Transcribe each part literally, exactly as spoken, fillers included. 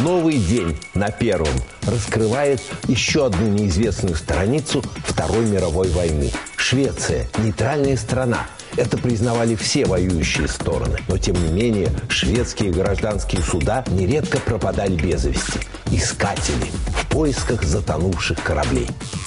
Новый день на Первом раскрывает еще одну неизвестную страницу Второй мировой войны. Швеция – нейтральная страна. Это признавали все воюющие стороны. Но, тем не менее, шведские гражданские суда нередко пропадали без вести. Искатели в поисках затонувших кораблей.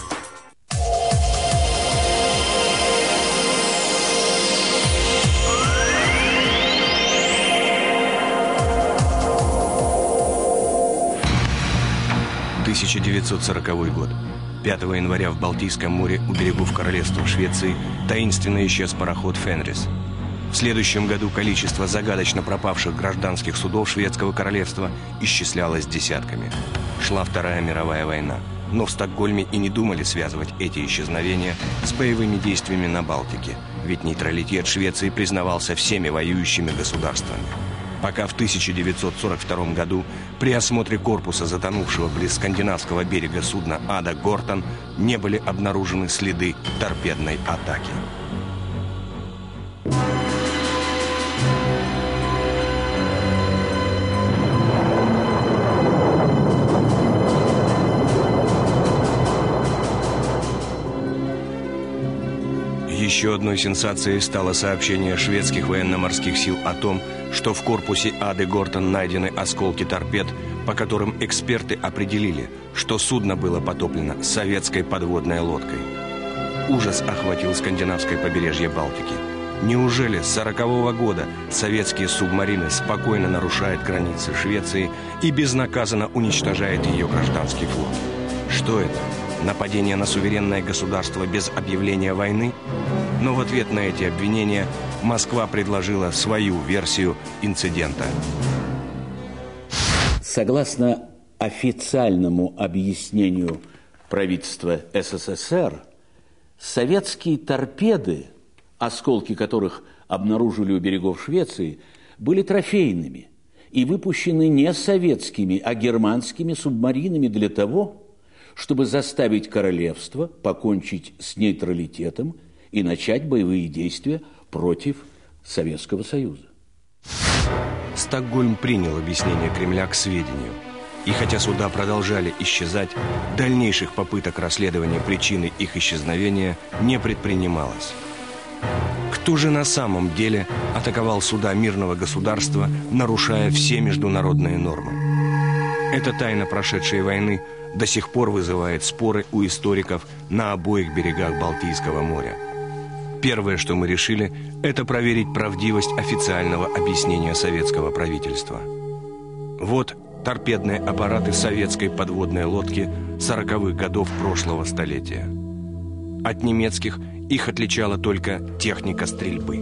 тысяча девятьсот сороковой год. пятого января в Балтийском море у берегов королевства Швеции таинственно исчез пароход «Фенрис». В следующем году количество загадочно пропавших гражданских судов шведского королевства исчислялось десятками. Шла Вторая мировая война, но в Стокгольме и не думали связывать эти исчезновения с боевыми действиями на Балтике, ведь нейтралитет Швеции признавался всеми воюющими государствами. Пока в тысяча девятьсот сорок втором году при осмотре корпуса затонувшего близ скандинавского берега судна «Ада Гортон» не были обнаружены следы торпедной атаки. Еще одной сенсацией стало сообщение шведских военно-морских сил о том, что в корпусе «Ады Гортон» найдены осколки торпед, по которым эксперты определили, что судно было потоплено советской подводной лодкой. Ужас охватил скандинавское побережье Балтики. Неужели с сорокового года советские субмарины спокойно нарушают границы Швеции и безнаказанно уничтожают ее гражданский флот? Что это? Нападение на суверенное государство без объявления войны? Но в ответ на эти обвинения Москва предложила свою версию инцидента. Согласно официальному объяснению правительства СССР, советские торпеды, осколки которых обнаружили у берегов Швеции, были трофейными и выпущены не советскими, а германскими субмаринами для того, чтобы заставить королевство покончить с нейтралитетом и начать боевые действия против Советского Союза. Стокгольм принял объяснение Кремля к сведению. И хотя суда продолжали исчезать, дальнейших попыток расследования причины их исчезновения не предпринималось. Кто же на самом деле атаковал суда мирного государства, нарушая все международные нормы? Эта тайна прошедшей войны до сих пор вызывает споры у историков на обоих берегах Балтийского моря. Первое, что мы решили, это проверить правдивость официального объяснения советского правительства. Вот торпедные аппараты советской подводной лодки сороковых годов прошлого столетия. От немецких их отличала только техника стрельбы.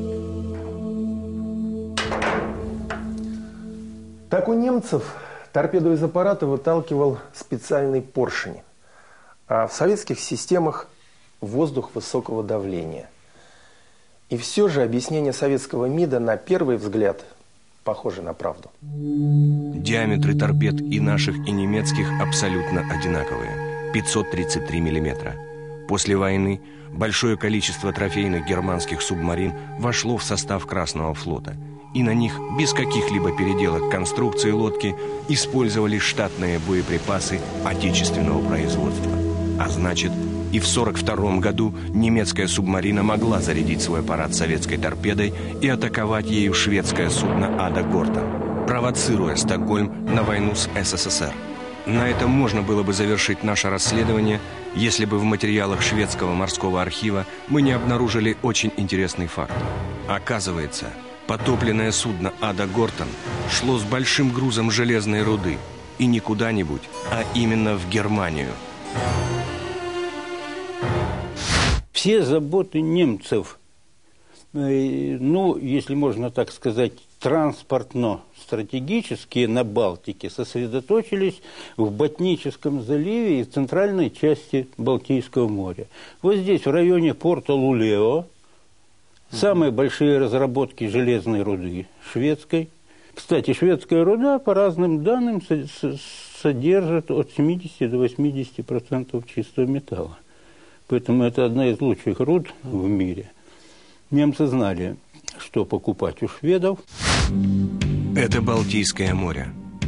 Так у немцев торпеду из аппарата выталкивал специальный поршень, а в советских системах воздух высокого давления. И все же объяснение советского МИДа на первый взгляд похоже на правду. Диаметры торпед и наших, и немецких абсолютно одинаковые – пятьсот тридцать три миллиметра. После войны большое количество трофейных германских субмарин вошло в состав Красного флота, и на них без каких-либо переделок конструкции лодки использовались штатные боеприпасы отечественного производства. А значит, и в сорок втором году немецкая субмарина могла зарядить свой аппарат советской торпедой и атаковать ею шведское судно «Ада Гортон», провоцируя Стокгольм на войну с СССР. На этом можно было бы завершить наше расследование, если бы в материалах шведского морского архива мы не обнаружили очень интересный факт. Оказывается, потопленное судно «Ада Гортон» шло с большим грузом железной руды, и не куда-нибудь, а именно в Германию. Все заботы немцев, ну, если можно так сказать, транспортно-стратегические на Балтике сосредоточились в Ботническом заливе и в центральной части Балтийского моря. Вот здесь, в районе порта Лулео, самые большие разработки железной руды шведской. Кстати, шведская руда, по разным данным, содержит от семидесяти до восьмидесяти процентов чистого металла. Поэтому это одна из лучших руд в мире. Немцы знали, что покупать у шведов. Это Балтийское море.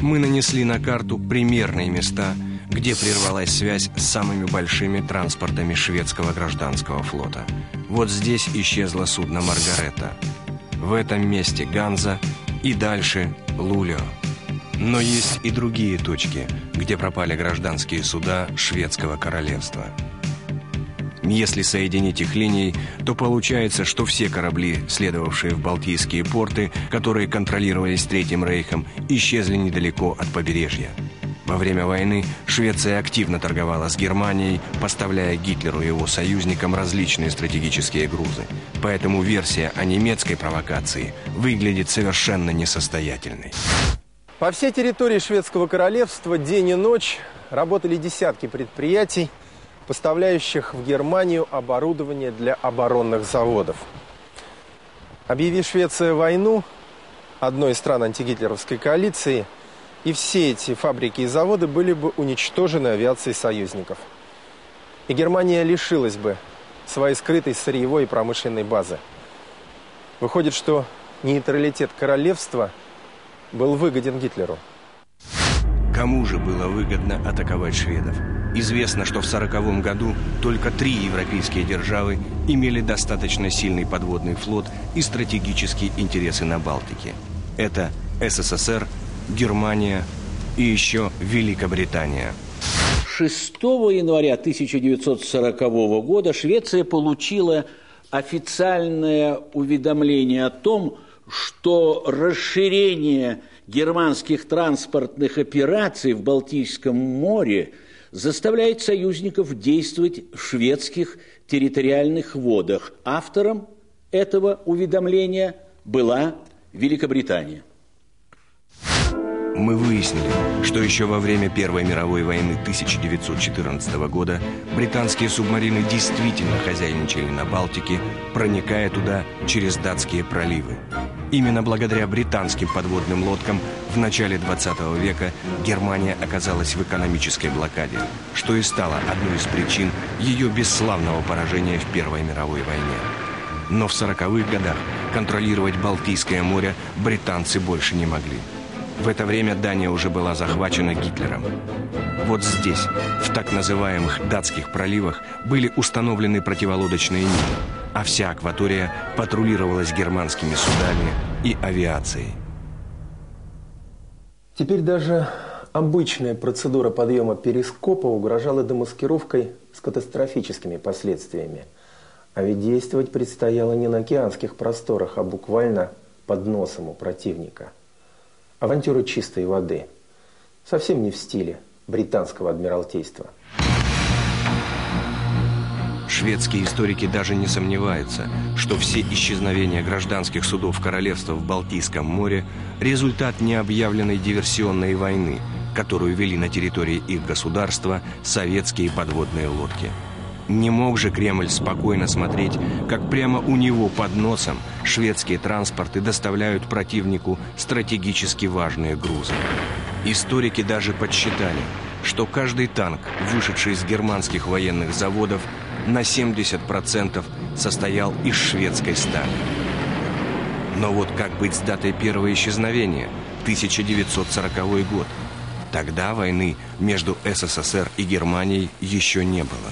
мы нанесли на карту примерные места, где прервалась связь с самыми большими транспортами шведского гражданского флота. Вот здесь исчезло судно «Маргарета». В этом месте Ганза и дальше Лулео. Но есть и другие точки, где пропали гражданские суда шведского королевства. Если соединить их линией, то получается, что все корабли, следовавшие в Балтийские порты, которые контролировались Третьим Рейхом, исчезли недалеко от побережья. Во время войны Швеция активно торговала с Германией, поставляя Гитлеру и его союзникам различные стратегические грузы. Поэтому версия о немецкой провокации выглядит совершенно несостоятельной. По всей территории Шведского королевства день и ночь работали десятки предприятий, поставляющих в Германию оборудование для оборонных заводов. Объяви Швеция войну одной из стран антигитлеровской коалиции, и все эти фабрики и заводы были бы уничтожены авиацией союзников. И Германия лишилась бы своей скрытой сырьевой и промышленной базы. Выходит, что нейтралитет королевства был выгоден Гитлеру. Кому же было выгодно атаковать шведов? Известно, что в сороковом году только три европейские державы имели достаточно сильный подводный флот и стратегические интересы на Балтике. Это СССР, Германия и еще Великобритания. шестого января тысяча девятьсот сорокового года Швеция получила официальное уведомление о том, что расширение германских транспортных операций в Балтийском море заставляет союзников действовать в шведских территориальных водах. Автором этого уведомления была Великобритания. Мы выяснили, что еще во время Первой мировой войны тысяча девятьсот четырнадцатого года британские субмарины действительно хозяйничали на Балтике, проникая туда через датские проливы. Именно благодаря британским подводным лодкам в начале двадцатого века Германия оказалась в экономической блокаде, что и стало одной из причин ее бесславного поражения в Первой мировой войне. Но в сороковых годах контролировать Балтийское море британцы больше не могли. В это время Дания уже была захвачена Гитлером. Вот здесь, в так называемых датских проливах, были установлены противолодочные мины, а вся акватория патрулировалась германскими судами и авиацией. Теперь даже обычная процедура подъема перископа угрожала демаскировкой с катастрофическими последствиями. А ведь действовать предстояло не на океанских просторах, а буквально под носом у противника. Авантюры чистой воды. Совсем не в стиле британского адмиралтейства. Шведские историки даже не сомневаются, что все исчезновения гражданских судов королевства в Балтийском море – результат необъявленной диверсионной войны, которую вели на территории их государства советские подводные лодки. Не мог же Кремль спокойно смотреть, как прямо у него под носом шведские транспорты доставляют противнику стратегически важные грузы. Историки даже подсчитали, что каждый танк, вышедший из германских военных заводов, на семьдесят процентов состоял из шведской стали. Но вот как быть с датой первого исчезновения, тысяча девятьсот сороковой год? Тогда войны между СССР и Германией еще не было.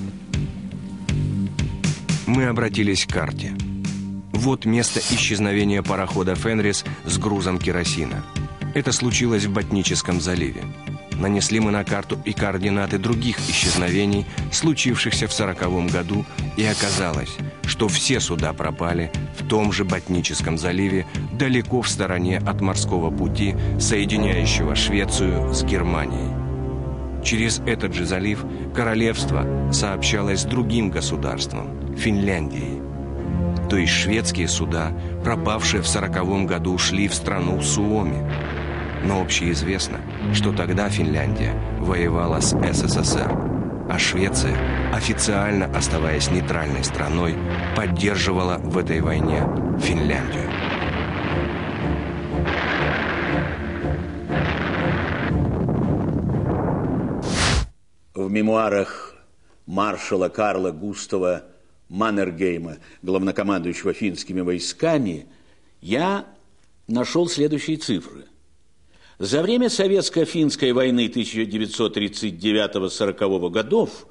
Мы обратились к карте. Вот место исчезновения парохода «Фенрис» с грузом керосина. Это случилось в Ботническом заливе. Нанесли мы на карту и координаты других исчезновений, случившихся в сороковом году, и оказалось, что все суда пропали в том же Ботническом заливе, далеко в стороне от морского пути, соединяющего Швецию с Германией. Через этот же залив королевство сообщалось с другим государством – Финляндией. То есть шведские суда, пропавшие в сороковом году, шли в страну Суоми. Но общеизвестно, что тогда Финляндия воевала с СССР, а Швеция, официально оставаясь нейтральной страной, поддерживала в этой войне Финляндию. В мемуарах маршала Карла Густава Маннергейма, главнокомандующего финскими войсками, я нашел следующие цифры. За время Советско-финской войны тысяча девятьсот тридцать девятого — сорокового годов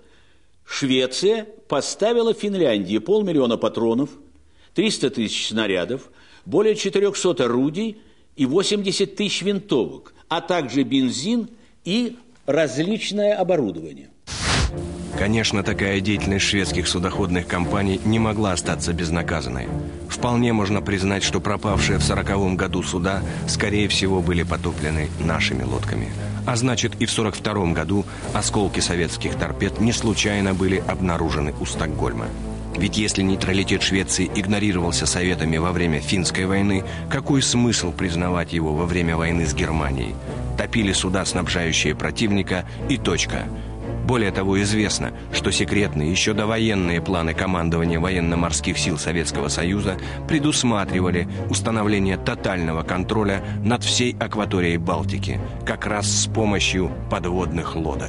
Швеция поставила Финляндии полмиллиона патронов, триста тысяч снарядов, более четырехсот орудий и восемьдесят тысяч винтовок, а также бензин и различное оборудование. Конечно, такая деятельность шведских судоходных компаний не могла остаться безнаказанной. Вполне можно признать, что пропавшие в сороковом году суда, скорее всего, были потоплены нашими лодками. А значит, и в сорок втором году осколки советских торпед не случайно были обнаружены у Стокгольма. Ведь если нейтралитет Швеции игнорировался Советами во время Финской войны, какой смысл признавать его во время войны с Германией? Топили суда, снабжающие противника, и точка. Более того, известно, что секретные, еще довоенные планы командования военно-морских сил Советского Союза предусматривали установление тотального контроля над всей акваторией Балтики, как раз с помощью подводных лодок.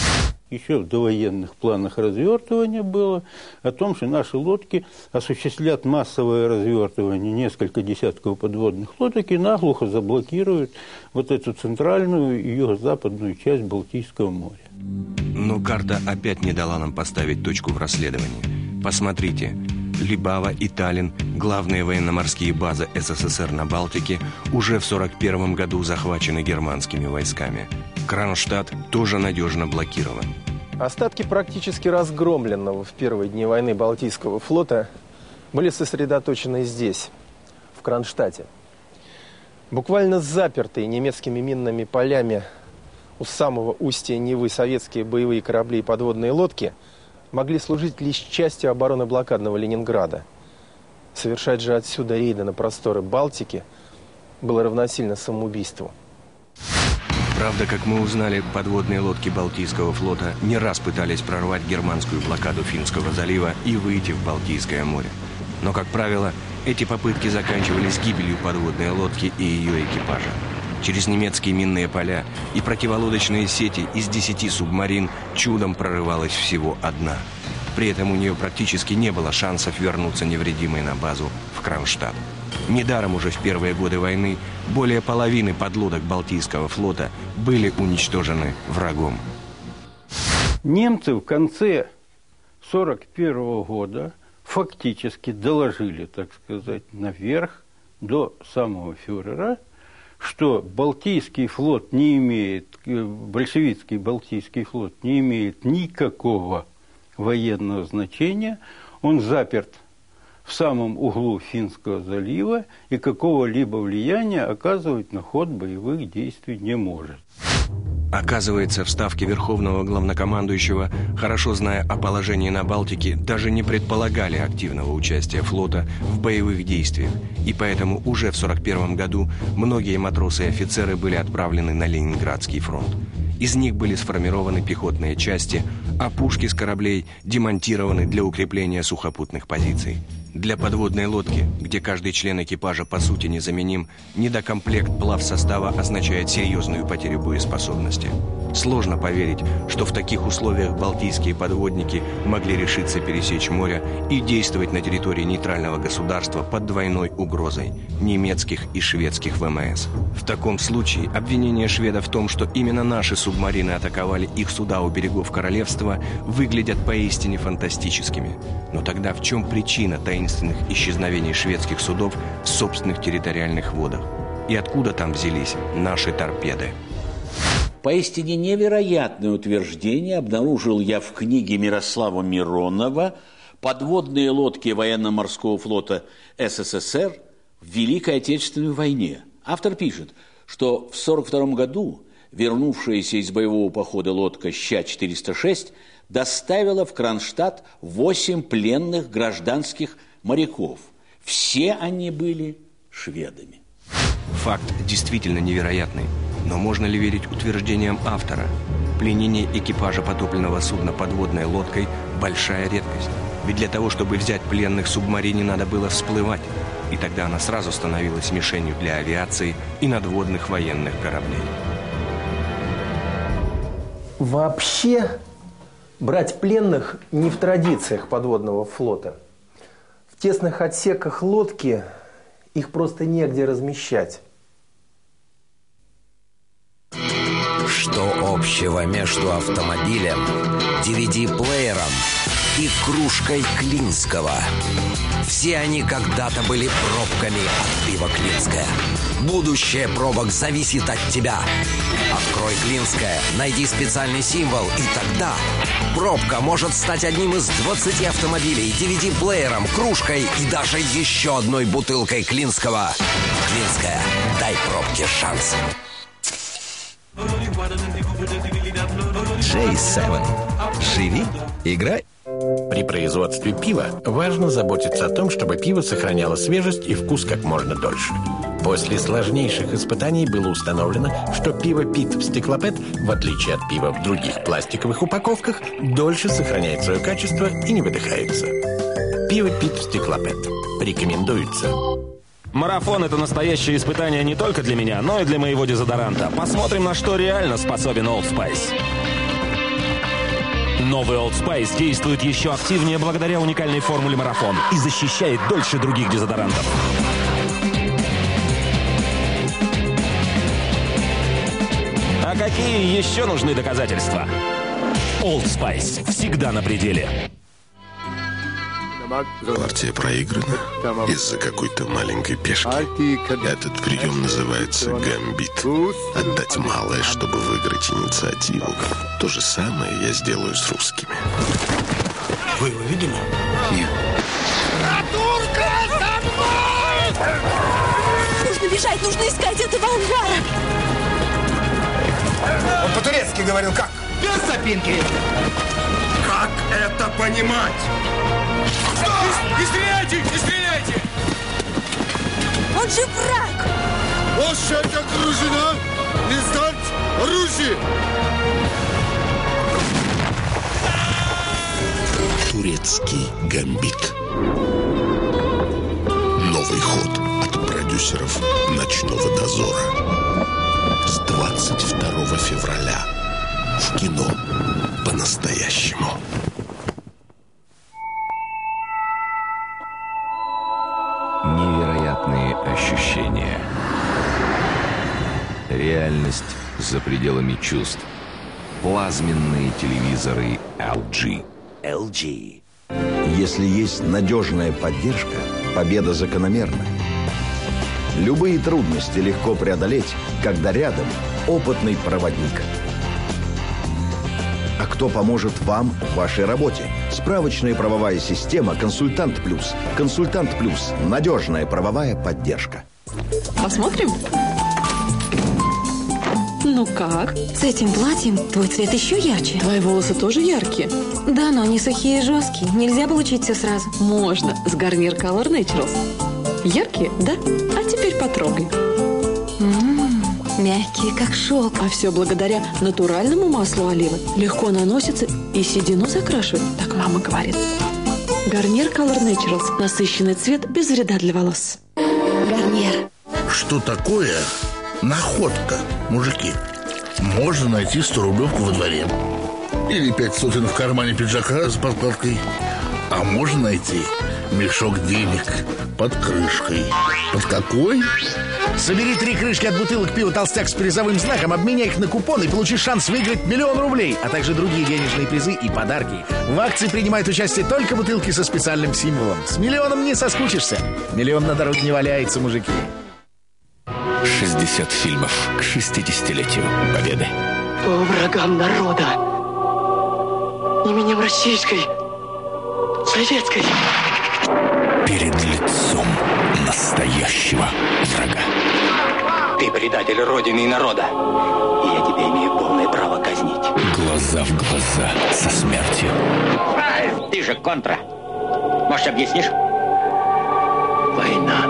Еще в довоенных планах развертывания было о том, что наши лодки осуществят массовое развертывание несколько десятков подводных лодок и наглухо заблокируют вот эту центральную и юго-западную часть Балтийского моря. Но карта опять не дала нам поставить точку в расследовании. Посмотрите, Либава и Таллин, главные военно-морские базы СССР на Балтике, уже в сорок первом году захвачены германскими войсками. Кронштадт тоже надежно блокирован. Остатки практически разгромленного в первые дни войны Балтийского флота были сосредоточены здесь, в Кронштадте. Буквально запертые немецкими минными полями у самого устья Невы советские боевые корабли и подводные лодки могли служить лишь частью обороны блокадного Ленинграда. Совершать же отсюда рейды на просторы Балтики было равносильно самоубийству. Правда, как мы узнали, подводные лодки Балтийского флота не раз пытались прорвать германскую блокаду Финского залива и выйти в Балтийское море. Но, как правило, эти попытки заканчивались гибелью подводной лодки и ее экипажа. Через немецкие минные поля и противолодочные сети из десяти субмарин чудом прорывалась всего одна. При этом у нее практически не было шансов вернуться невредимой на базу в Кронштадт. Недаром уже в первые годы войны более половины подлодок Балтийского флота были уничтожены врагом. Немцы в конце сорок первого года фактически доложили, так сказать, наверх до самого фюрера, что Балтийский флот не имеет, большевистский Балтийский флот не имеет никакого военного значения, он заперт в самом углу Финского залива и какого-либо влияния оказывать на ход боевых действий не может. Оказывается, в ставке Верховного Главнокомандующего, хорошо зная о положении на Балтике, даже не предполагали активного участия флота в боевых действиях. И поэтому уже в сорок первом году многие матросы и офицеры были отправлены на Ленинградский фронт. Из них были сформированы пехотные части, а пушки с кораблей демонтированы для укрепления сухопутных позиций. Для подводной лодки, где каждый член экипажа по сути незаменим, недокомплект плавсостава означает серьезную потерю боеспособности. Сложно поверить, что в таких условиях балтийские подводники могли решиться пересечь море и действовать на территории нейтрального государства под двойной угрозой немецких и шведских ВМС. В таком случае обвинение шведов в том, что именно наши субмарины атаковали их суда у берегов королевства, выглядят поистине фантастическими. Но тогда в чем причина таинственных исчезновений шведских судов в собственных территориальных водах? И откуда там взялись наши торпеды? Поистине невероятное утверждение обнаружил я в книге Мирослава Миронова «Подводные лодки военно-морского флота СССР в Великой Отечественной войне». Автор пишет, что в сорок втором году вернувшаяся из боевого похода лодка Ща четыреста шесть доставила в Кронштадт восемь пленных гражданских моряков. Все они были шведами. Факт действительно невероятный. Но можно ли верить утверждениям автора? Пленение экипажа потопленного судна подводной лодкой – большая редкость. Ведь для того, чтобы взять пленных в субмарине, надо было всплывать. И тогда она сразу становилась мишенью для авиации и надводных военных кораблей. Вообще, брать пленных не в традициях подводного флота. В тесных отсеках лодки их просто негде размещать. что общего между автомобилем, ди ви ди-плеером и кружкой Клинского. Все они когда-то были пробками от пива Клинское. Будущее пробок зависит от тебя. Открой Клинское, найди специальный символ, и тогда пробка может стать одним из двадцати автомобилей, ди ви ди-плеером, кружкой и даже еще одной бутылкой Клинского. Клинское. Дай пробке шанс. джей семь. Живи, играй. При производстве пива важно заботиться о том, чтобы пиво сохраняло свежесть и вкус как можно дольше. После сложнейших испытаний было установлено, что пиво Пит в стеклопэт, в отличие от пива в других пластиковых упаковках, дольше сохраняет свое качество и не выдыхается. Пиво Пит в стеклопэт. Рекомендуется. Марафон – это настоящее испытание не только для меня, но и для моего дезодоранта. Посмотрим, на что реально способен Old Spice. Новый Old Spice действует еще активнее благодаря уникальной формуле марафон и защищает дольше других дезодорантов. А какие еще нужны доказательства? Old Spice всегда на пределе. Партия проиграна из-за какой-то маленькой пешки. Этот прием называется гамбит. Отдать малое, чтобы выиграть инициативу. То же самое я сделаю с русскими. Вы его видели? Нет. Нужно бежать, нужно искать этого ангара. Он по-турецки говорил как? Без запинки. Как это понимать? Не стреляйте! Не стреляйте! Он же враг! Площадь окружена! Не сдать оружие! Турецкий гамбит. Новый ход от продюсеров «Ночного дозора». С двадцать второго февраля в кино по-настоящему. Невероятные ощущения. Реальность за пределами чувств. Плазменные телевизоры эл джи. эл джи. Если есть надежная поддержка, победа закономерна. Любые трудности легко преодолеть, когда рядом опытный проводник. А кто поможет вам в вашей работе? Справочная правовая система «Консультант Плюс». «Консультант Плюс» – надежная правовая поддержка. Посмотрим? Ну как? С этим платьем твой цвет еще ярче. Твои волосы тоже яркие. Да, но они сухие и жесткие. Нельзя получить все сразу. Можно. С Garnier Color Naturals. Яркие, да? А теперь потрогай. М-м, мягкие, как шелк. А все благодаря натуральному маслу оливы. Легко наносится и седину закрашивает. Так мама говорит. Garnier Color Naturals. Насыщенный цвет без вреда для волос. Garnier. Что такое находка, мужики? Можно найти сто-рублевку во дворе. Или пять сотен в кармане пиджака с подкладкой. А можно найти мешок денег под крышкой. Под какой? Собери три крышки от бутылок пива «Толстяк» с призовым знаком, обменяй их на купон и получи шанс выиграть миллион рублей, а также другие денежные призы и подарки. В акции принимают участие только бутылки со специальным символом. С миллионом не соскучишься. Миллион на дороге не валяется, мужики. шестьдесят фильмов к шестидесятилетию Победы. По врагам народа. Именем российской, советской. Перед лицом настоящего врага. Ты предатель Родины и народа. И я тебя имею полное право казнить. Глаза в глаза со смертью. Ты же контра. Может, объяснишь? Война.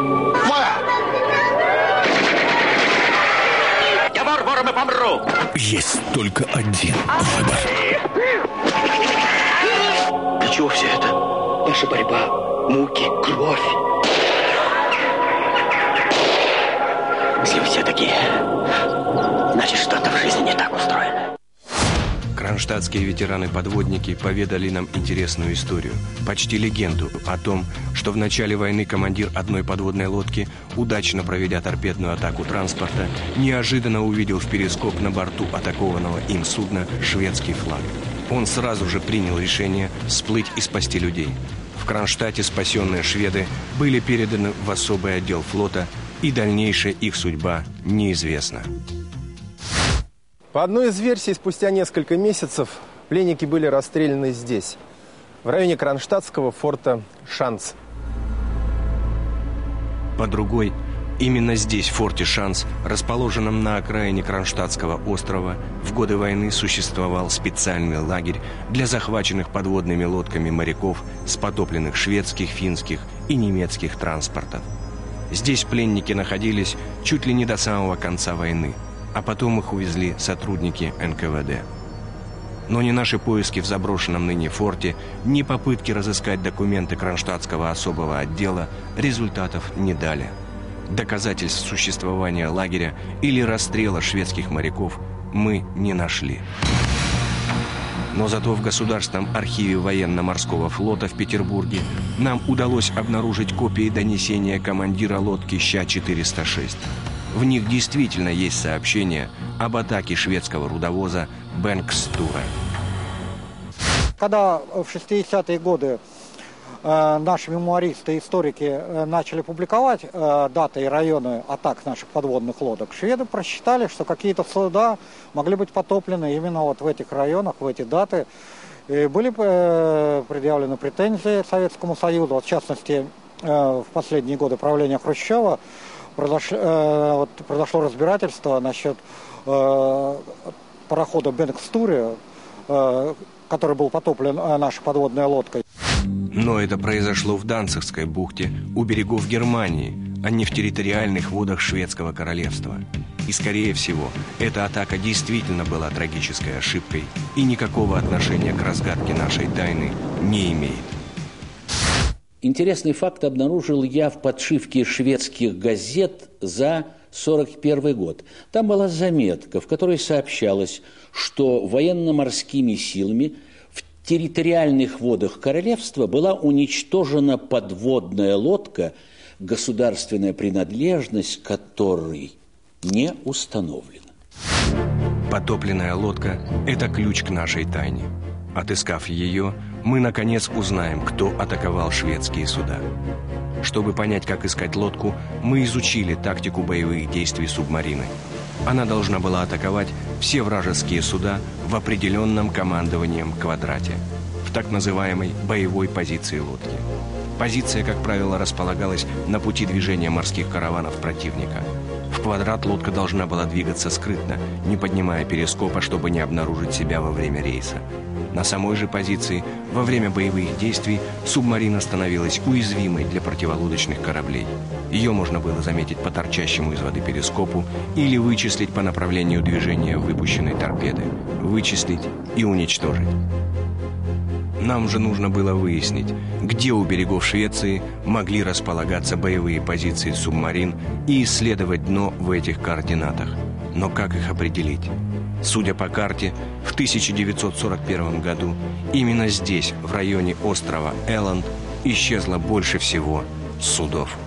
Я вор, вором и помру. Есть только один выбор. Для чего все это? Наша борьба, муки, кровь. Если все такие, значит, что-то в жизни не так устроено. Кронштадтские ветераны-подводники поведали нам интересную историю, почти легенду о том, что в начале войны командир одной подводной лодки, удачно проведя торпедную атаку транспорта, неожиданно увидел в перископ на борту атакованного им судна шведский флаг. Он сразу же принял решение всплыть и спасти людей. В Кронштадте спасенные шведы были переданы в особый отдел флота, и дальнейшая их судьба неизвестна. По одной из версий, спустя несколько месяцев пленники были расстреляны здесь, в районе кронштадтского форта Шанц. По другой, именно здесь, в форте Шанц, расположенном на окраине Кронштадтского острова, в годы войны существовал специальный лагерь для захваченных подводными лодками моряков с потопленных шведских, финских и немецких транспортов. Здесь пленники находились чуть ли не до самого конца войны, а потом их увезли сотрудники эн ка вэ дэ. Но ни наши поиски в заброшенном ныне форте, ни попытки разыскать документы Кронштадтского особого отдела результатов не дали. Доказательств существования лагеря или расстрела шведских моряков мы не нашли. Но зато в Государственном архиве военно-морского флота в Петербурге нам удалось обнаружить копии донесения командира лодки Ща четыреста шесть. В них действительно есть сообщение об атаке шведского рудовоза Бенкстура. Когда в шестидесятые годы э, наши мемуаристы и историки э, начали публиковать э, даты и районы атак наших подводных лодок, шведы просчитали, что какие-то суда могли быть потоплены именно вот в этих районах, в эти даты. И были э, предъявлены претензии Советскому Союзу, вот, в частности, э, в последние годы правления Хрущева, Произошло, э, вот, произошло разбирательство насчет э, парохода Бенкстуре, э, который был потоплен э, нашей подводной лодкой. Но это произошло в Данцигской бухте у берегов Германии, а не в территориальных водах Шведского королевства. И, скорее всего, эта атака действительно была трагической ошибкой и никакого отношения к разгадке нашей тайны не имеет. Интересный факт обнаружил я в подшивке шведских газет за сорок первый год. Там была заметка, в которой сообщалось, что военно-морскими силами в территориальных водах королевства была уничтожена подводная лодка, государственная принадлежность которой не установлена. Потопленная лодка – это ключ к нашей тайне. Отыскав ее, мы, наконец, узнаем, кто атаковал шведские суда. Чтобы понять, как искать лодку, мы изучили тактику боевых действий субмарины. Она должна была атаковать все вражеские суда в определенном командованием квадрате, в так называемой боевой позиции лодки. Позиция, как правило, располагалась на пути движения морских караванов противника. В квадрат лодка должна была двигаться скрытно, не поднимая перископа, чтобы не обнаружить себя во время рейса. На самой же позиции, во время боевых действий, субмарина становилась уязвимой для противолодочных кораблей. Ее можно было заметить по торчащему из воды перископу или вычислить по направлению движения выпущенной торпеды. Вычислить и уничтожить. Нам же нужно было выяснить, где у берегов Швеции могли располагаться боевые позиции субмарин и исследовать дно в этих координатах. Но как их определить? Судя по карте, в тысяча девятьсот сорок первом году именно здесь, в районе острова Элланд, исчезло больше всего судов.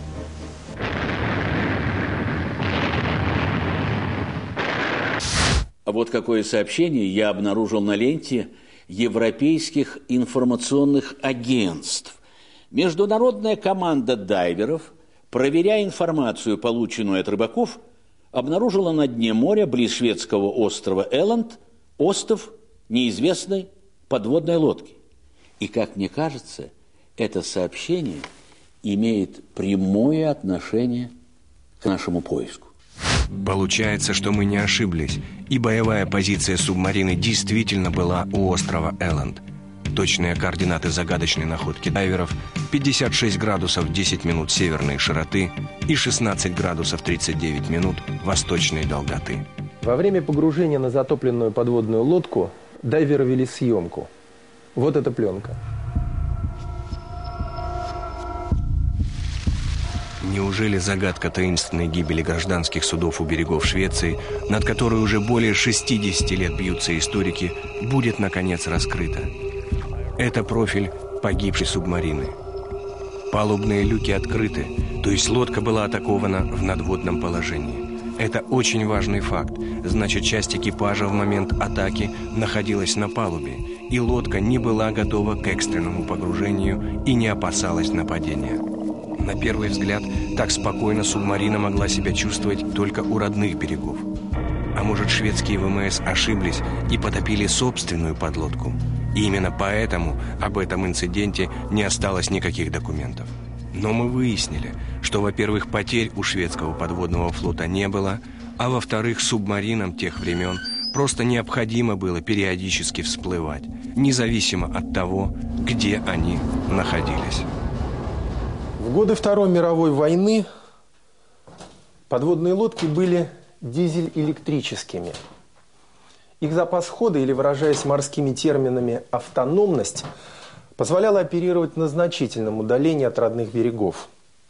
А вот какое сообщение я обнаружил на ленте европейских информационных агентств. Международная команда дайверов, проверяя информацию, полученную от рыбаков, обнаружила на дне моря близ шведского острова Элланд остов неизвестной подводной лодки. И, как мне кажется, это сообщение имеет прямое отношение к нашему поиску. Получается, что мы не ошиблись, и боевая позиция субмарины действительно была у острова Элланд. Точные координаты загадочной находки дайверов – пятьдесят шесть градусов десять минут северной широты и шестнадцать градусов тридцать девять минут восточной долготы. Во время погружения на затопленную подводную лодку дайверы вели съемку. Вот эта пленка. Неужели загадка таинственной гибели гражданских судов у берегов Швеции, над которой уже более шестидесяти лет бьются историки, будет наконец раскрыта? Это профиль погибшей субмарины. Палубные люки открыты, то есть лодка была атакована в надводном положении. Это очень важный факт. Значит, часть экипажа в момент атаки находилась на палубе, и лодка не была готова к экстренному погружению и не опасалась нападения. На первый взгляд, так спокойно субмарина могла себя чувствовать только у родных берегов. А может, шведские ВМС ошиблись и потопили собственную подлодку? И именно поэтому об этом инциденте не осталось никаких документов. Но мы выяснили, что, во-первых, потерь у шведского подводного флота не было, а во-вторых, субмаринам тех времен просто необходимо было периодически всплывать, независимо от того, где они находились. В годы Второй мировой войны подводные лодки были дизель-электрическими. Их запас хода, или, выражаясь морскими терминами, автономность, позволяла оперировать на значительном удалении от родных берегов.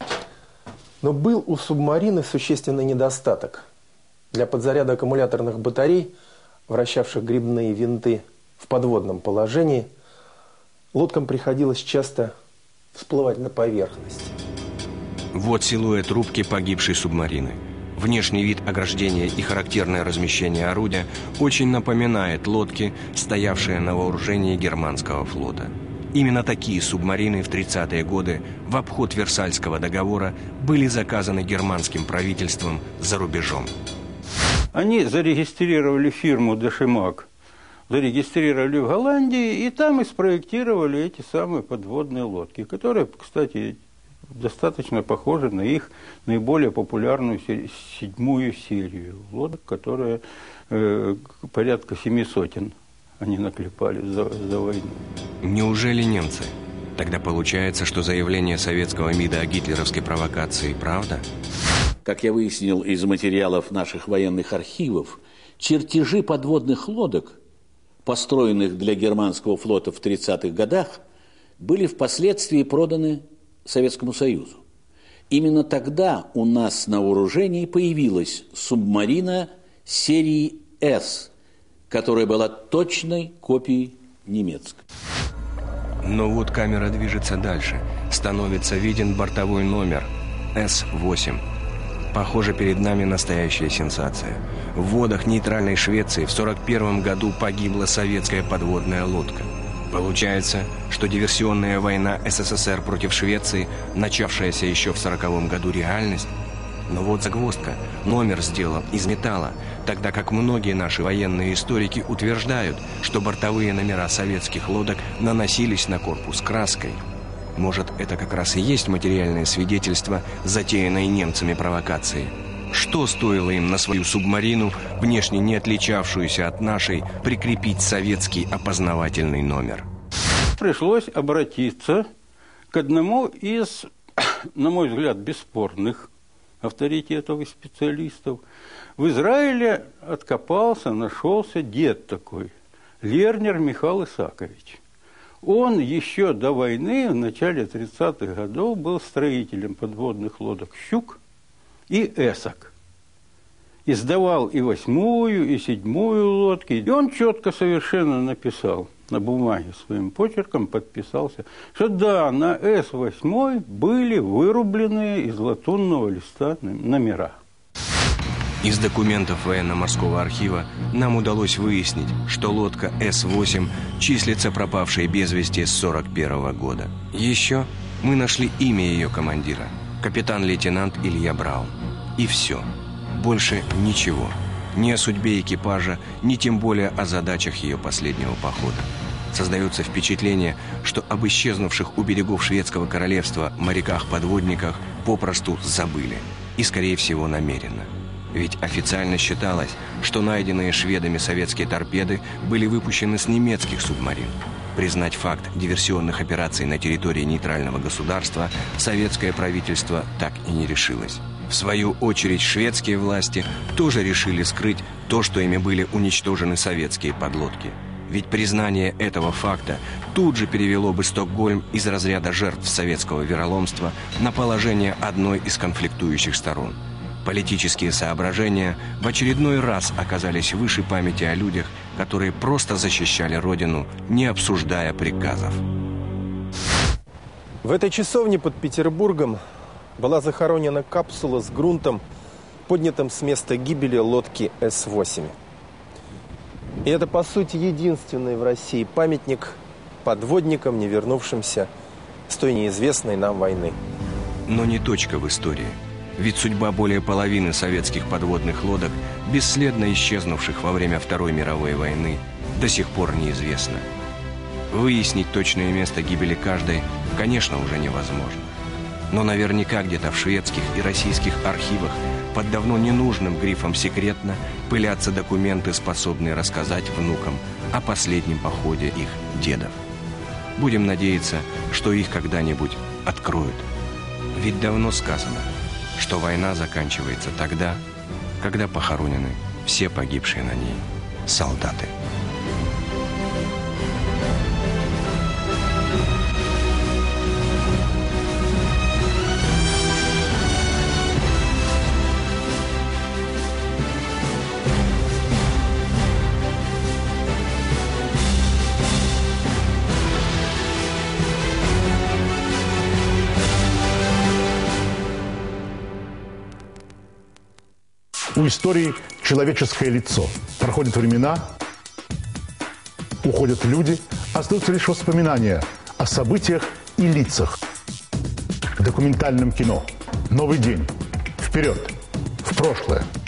Но был у субмарины существенный недостаток. Для подзаряда аккумуляторных батарей, вращавших грибные винты в подводном положении, лодкам приходилось часто всплывать на поверхность. Вот силуэт рубки погибшей субмарины. Внешний вид ограждения и характерное размещение орудия очень напоминает лодки, стоявшие на вооружении германского флота. Именно такие субмарины в тридцатые годы в обход Версальского договора были заказаны германским правительством за рубежом. Они зарегистрировали фирму «Дешемак», зарегистрировали в Голландии, и там и спроектировали эти самые подводные лодки, которые, кстати, достаточно похожи на их наиболее популярную седьмую серию лодок, которая э, порядка семи сотен они наклепали за, за войну. Неужели немцы? Тогда получается, что заявление советского МИДа о гитлеровской провокации правда? Как я выяснил из материалов наших военных архивов, чертежи подводных лодок, построенных для германского флота в тридцатых годах, были впоследствии проданы Советскому Союзу. Именно тогда у нас на вооружении появилась субмарина серии «С», которая была точной копией немецкой. Но вот камера движется дальше. Становится виден бортовой номер эс восемь. Похоже, перед нами настоящая сенсация. В водах нейтральной Швеции в сорок первом году погибла советская подводная лодка. Получается, что диверсионная война СССР против Швеции, начавшаяся еще в сороковом году, реальность. Но вот загвоздка. Номер сделан из металла, тогда как многие наши военные историки утверждают, что бортовые номера советских лодок наносились на корпус краской. Может, это как раз и есть материальное свидетельство затеянной немцами провокации? Что стоило им на свою субмарину, внешне не отличавшуюся от нашей, прикрепить советский опознавательный номер? Пришлось обратиться к одному из, на мой взгляд, бесспорных авторитетов и специалистов. В Израиле откопался, нашелся дед такой, Лернер Михаил Исаакович. Он еще до войны, в начале тридцатых годов, был строителем подводных лодок «Щук» и «Эсок». Издавал и восьмую, и седьмую лодки. И он четко совершенно написал на бумаге своим почерком, подписался, что да, на эс восемь были вырубленные из латунного листа номера. Из документов военно-морского архива нам удалось выяснить, что лодка эс восемь числится пропавшей без вести с сорок первого года. Еще мы нашли имя ее командира – капитан-лейтенант Илья Браун. И все. Больше ничего. Ни о судьбе экипажа, ни тем более о задачах ее последнего похода. Создается впечатление, что об исчезнувших у берегов Шведского королевства моряках-подводниках попросту забыли. И, скорее всего, намеренно. Ведь официально считалось, что найденные шведами советские торпеды были выпущены с немецких субмарин. Признать факт диверсионных операций на территории нейтрального государства советское правительство так и не решилось. В свою очередь, шведские власти тоже решили скрыть то, что ими были уничтожены советские подлодки. Ведь признание этого факта тут же перевело бы Стокгольм из разряда жертв советского вероломства на положение одной из конфликтующих сторон. Политические соображения в очередной раз оказались выше памяти о людях, которые просто защищали Родину, не обсуждая приказов. В этой часовне под Петербургом была захоронена капсула с грунтом, поднятым с места гибели лодки С восемь. И это, по сути, единственный в России памятник подводникам, не вернувшимся с той неизвестной нам войны. Но не точка в истории. Ведь судьба более половины советских подводных лодок, бесследно исчезнувших во время Второй мировой войны, до сих пор неизвестна. Выяснить точное место гибели каждой, конечно, уже невозможно. Но наверняка где-то в шведских и российских архивах под давно ненужным грифом «секретно» пылятся документы, способные рассказать внукам о последнем походе их дедов. Будем надеяться, что их когда-нибудь откроют. Ведь давно сказано, что война заканчивается тогда, когда похоронены все погибшие на ней солдаты. У истории человеческое лицо. Проходят времена, уходят люди, остаются лишь воспоминания о событиях и лицах. В документальном кино. Новый день. Вперед. В прошлое.